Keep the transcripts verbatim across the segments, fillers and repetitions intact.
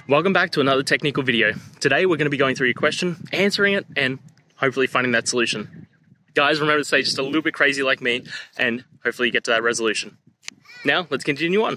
Welcome back to another technical video. Today we're going to be going through your question, answering it, and hopefully finding that solution. Guys, remember to stay just a little bit crazy like me, and hopefully you get to that resolution. Now, let's continue on.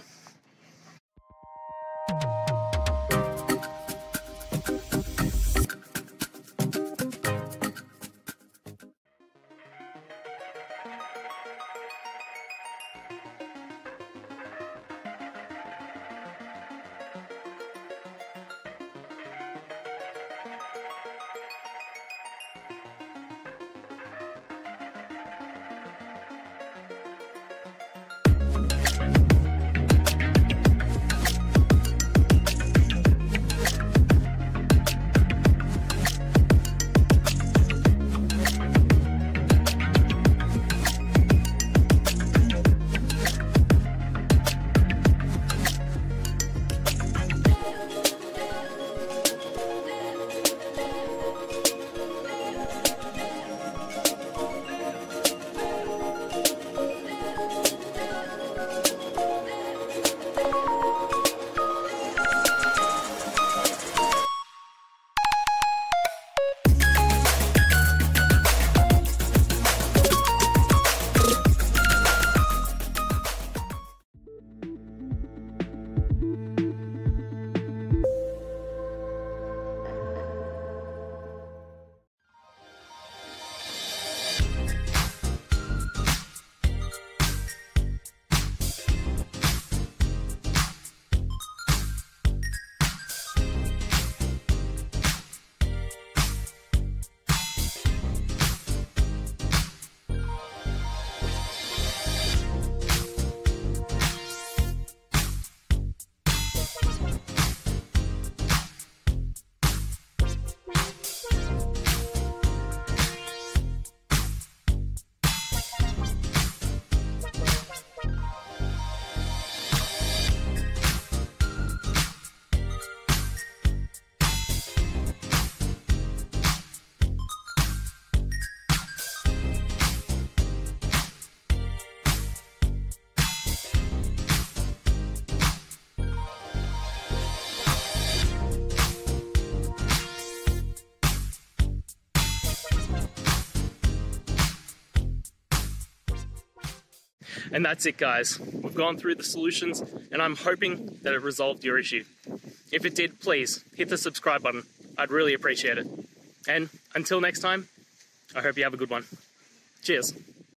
And that's it, guys. We've gone through the solutions and I'm hoping that it resolved your issue. If it did, please hit the subscribe button. I'd really appreciate it. And until next time, I hope you have a good one. Cheers.